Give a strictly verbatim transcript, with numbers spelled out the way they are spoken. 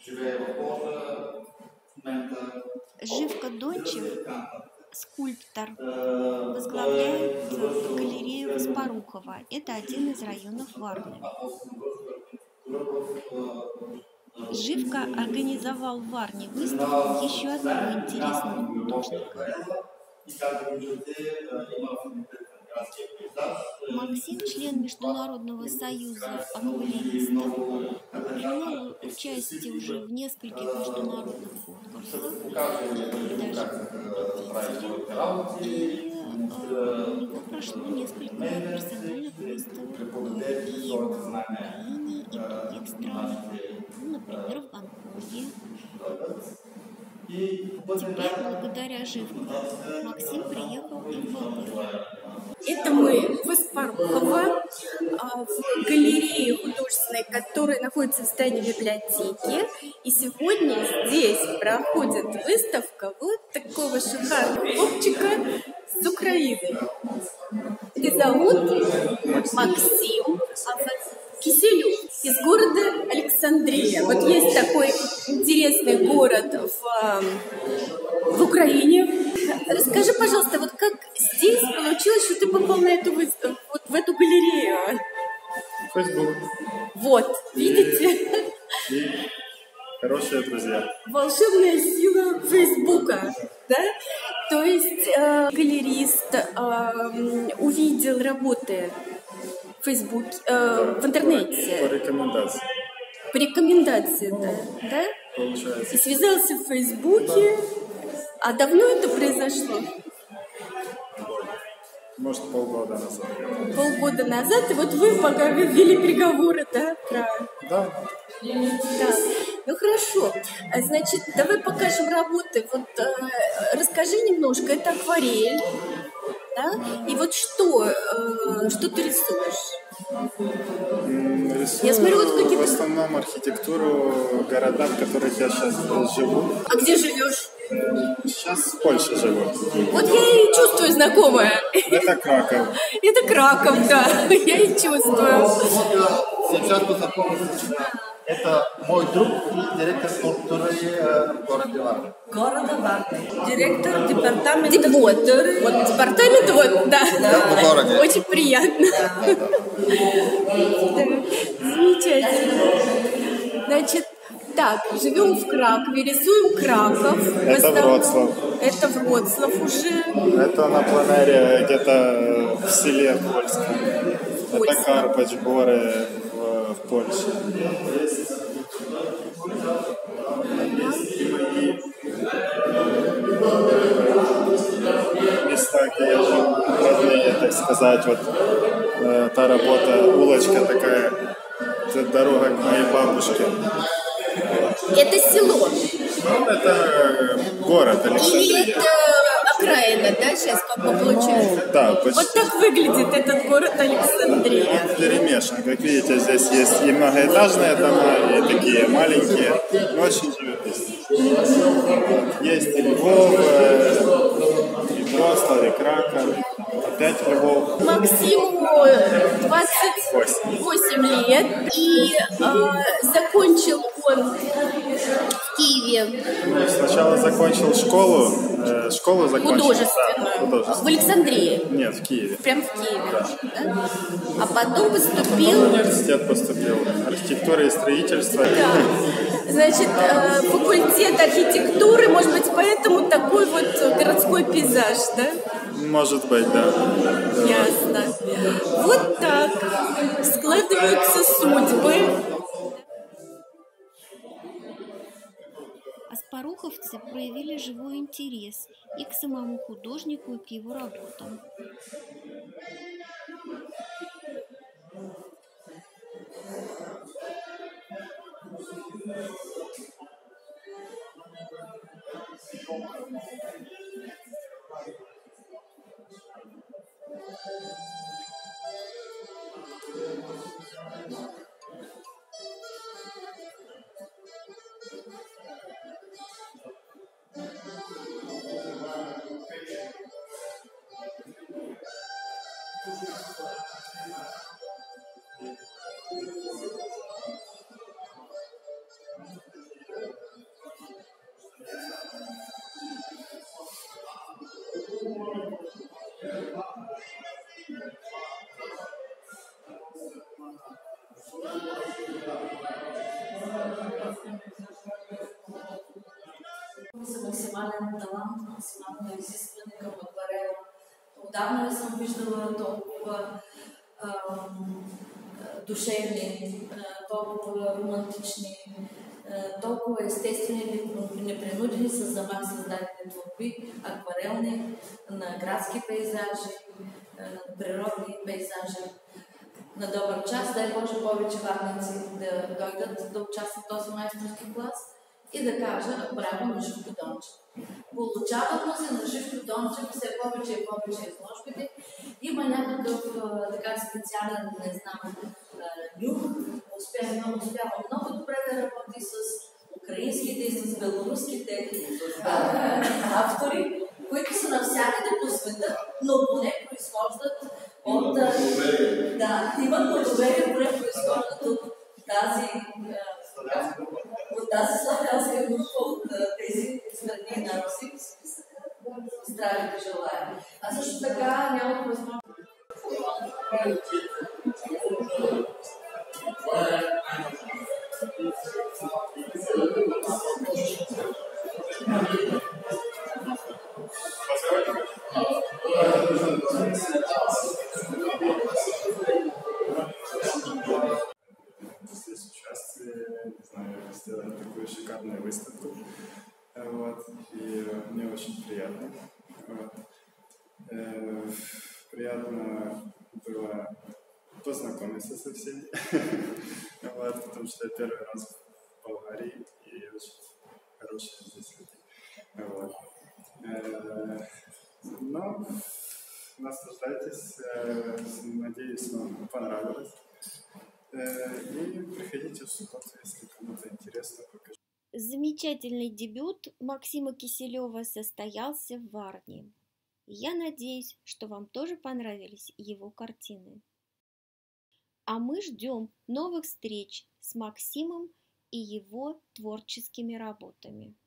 Живка Дончев, скульптор, возглавляет галерею Васпарухова. Это один из районов Варны. Живка организовал в Варне выставку еще одного интересного художника. Максим, член Международного союза акварелистов, принимал участие уже в нескольких международных конкурсах, даже победителем. И э, у него прошло несколько персональных выставок и на Украине, и в других странах, ну, например, в Гонконге. Теперь, благодаря Живке, Максим приехал и в Болгарию. Это мы в Васпарухово, в галерее художественной, которая находится в здании библиотеки. И сегодня здесь проходит выставка вот такого шикарного хлопчика с Украины. Его зовут Максим Киселев из города Александрия. Вот есть такой интересный город в, в Украине. Расскажи, пожалуйста, вот как здесь получилось, что ты попал на эту выставку, вот в эту галерею? Facebook. Вот, видите? И хорошие друзья. Волшебная сила Фейсбука, да? То есть э, галерист э, увидел работы в Фейсбуке, э, в интернете. По рекомендации. По рекомендации, да? да? Получается. И связался в Фейсбуке. А давно это произошло? Может, полгода назад. Полгода назад, и вот вы пока вели переговоры, да? Про... Да. Да. Ну хорошо. Значит, давай покажем работы. Вот э, расскажи немножко. Это акварель, да? И вот что, э, что ты рисуешь? Рисую Я смотрю, вот в какие-то... основном архитектуру города, в которых я сейчас живу. А где живешь? Сейчас в Польше живу. Вот я и чувствую знакомое. Это Краков. Это Краков, да. Я и чувствую. Сейчас познакомился. Это мой друг и директор культуры города Варны. Города Варны. Директор департамента культуры. Вот департамент, вот, да. В городе. Очень приятно. Замечательно. Значит, так, живем в Кракове, рисуем Краков. Это Вроцлав. Это Вроцлав уже. Это на пленэре где-то в селе Польском. Это Карпач, горы в, в Польше. Места, где я жил, родные, так сказать, вот э, та работа, улочка такая, это дорога к моей бабушке. Это село. Ну, это город Александрия. Или это окраина, да, сейчас как бы получается? Да, почти. Вот так выглядит этот город Александрия. Перемешан. Как видите, здесь есть и многоэтажные дома, и такие маленькие, но очень живописные. Есть и Львов, и Вроцлав, и Краков, опять Львов. Максиму двадцать восемь лет, и э, закончил он в Киеве. Ну, сначала закончил школу, э, школу закончил. Художественную. Да, художественную. В Александрии. Нет, в Киеве. Прям в Киеве. Да. Да? А потом В поступил... университет поступил. Архитектура и строительство. Да. Значит, э, факультет архитектуры, может быть, поэтому такой вот городской пейзаж, да? Может быть, да. Да. Ясно. Вот так складываются судьбы. Аспаруховцы проявили живой интерес и к самому художнику, и к его работам. максимален талант, максимално изискване към акварела. Отдавна не съм виждала толкова ам, душевни, толкова романтични, толкова естествени, непринудени с замах създадени творби, акварелни, на градски пейзажи, на природни пейзажи. На добър час, дай Боже повече варненци да дойдат да участват в този майсторски клас и да кажа браво на Живко Дончев. Получават му се на Живко Дончев все повече и повече изложбите. Има някакъв така специален, не знам, нюх. Успява, успява много добре да работи с украинските и с белоруските автори, които са навсякъде по света, но поне произхождат от... Да, имат доверие, поне произхождат от тази от тази славянска група, от тези страни народи. Здраве ви желая. А също така няма възможност. Здесь участие, не знаю, сделать такую шикарную выставку. Вот, и мне очень приятно. Вот. Э, приятно было познакомиться со всеми, вот, потому что я первый раз в Болгарии и очень хорошие здесь люди. Вот. Э, но наслаждайтесь, э, надеюсь, вам понравилось. И приходите в субботу, если кому-то интересно, покажу. Замечательный дебют Максима Киселева состоялся в Варне. Я надеюсь, что вам тоже понравились его картины. А мы ждем новых встреч с Максимом и его творческими работами.